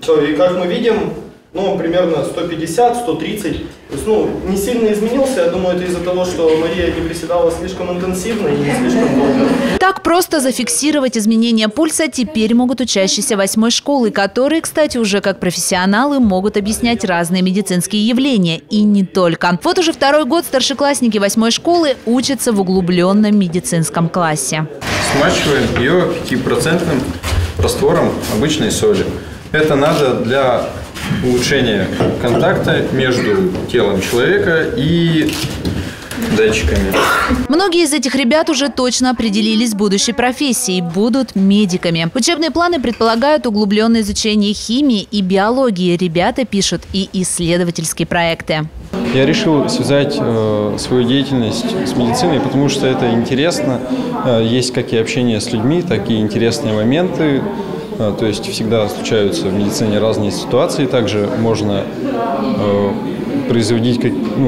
И как мы видим, примерно 150-130. То есть, не сильно изменился. Я думаю, это из-за того, что Мария не приседала слишком интенсивно и не слишком долго. Так просто зафиксировать изменения пульса теперь могут учащиеся 8-й школы, которые, кстати, уже как профессионалы могут объяснять разные медицинские явления. И не только. Вот уже 2-й год старшеклассники 8-й школы учатся в углубленном медицинском классе. Смачиваем ее 5% раствором обычной соли. Это надо для улучшения контакта между телом человека и датчиками. Многие из этих ребят уже точно определились с будущей профессией – будут медиками. Учебные планы предполагают углубленное изучение химии и биологии. Ребята пишут и исследовательские проекты. Я решил связать свою деятельность с медициной, потому что это интересно. Есть как и общение с людьми, так и интересные моменты. То есть всегда случаются в медицине разные ситуации. Также можно производить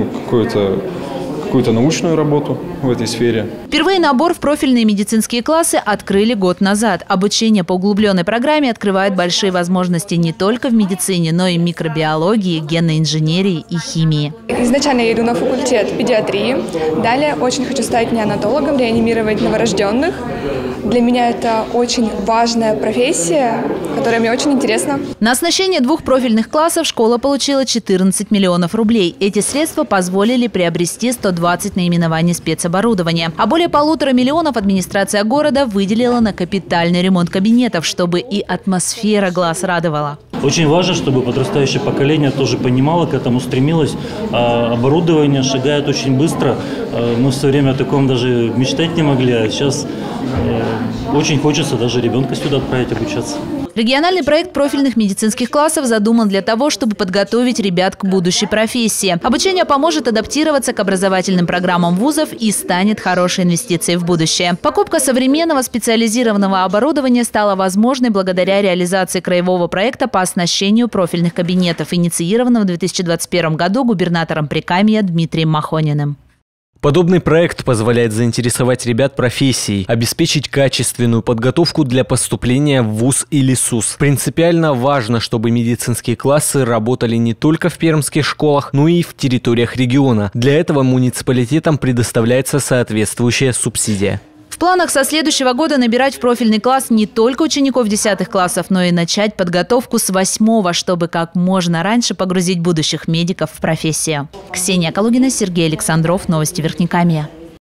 какую-то научную работу в этой сфере. Впервые набор в профильные медицинские классы открыли год назад. Обучение по углубленной программе открывает большие возможности не только в медицине, но и микробиологии, генной инженерии и химии. Изначально я иду на факультет педиатрии. Далее очень хочу стать неонатологом, реанимировать новорожденных. Для меня это очень важная профессия, которая мне очень интересна. На оснащение 2 профильных классов школа получила 14 миллионов рублей. Эти средства позволили приобрести 120 наименований спецоборудования. А более 1,5 миллиона администрация города выделила на капитальный ремонт кабинетов, чтобы и атмосфера глаз радовала. Очень важно, чтобы подрастающее поколение тоже понимало, к этому стремилось. Оборудование шагает очень быстро. Мы в свое время о таком даже мечтать не могли, а сейчас очень хочется даже ребенка сюда отправить обучаться. Региональный проект профильных медицинских классов задуман для того, чтобы подготовить ребят к будущей профессии. Обучение поможет адаптироваться к образовательным программам вузов и станет хорошей инвестицией в будущее. Покупка современного специализированного оборудования стала возможной благодаря реализации краевого проекта по оснащению профильных кабинетов, инициированного в 2021 году губернатором Прикамья Дмитрием Махониным. Подобный проект позволяет заинтересовать ребят профессией, обеспечить качественную подготовку для поступления в вуз или СУС. Принципиально важно, чтобы медицинские классы работали не только в пермских школах, но и в территориях региона. Для этого муниципалитетам предоставляется соответствующая субсидия. В планах со следующего года набирать в профильный класс не только учеников 10 классов, но и начать подготовку с 8-го, чтобы как можно раньше погрузить будущих медиков в профессию. Ксения Калугина, Сергей Александров. Новости Верхнекамья.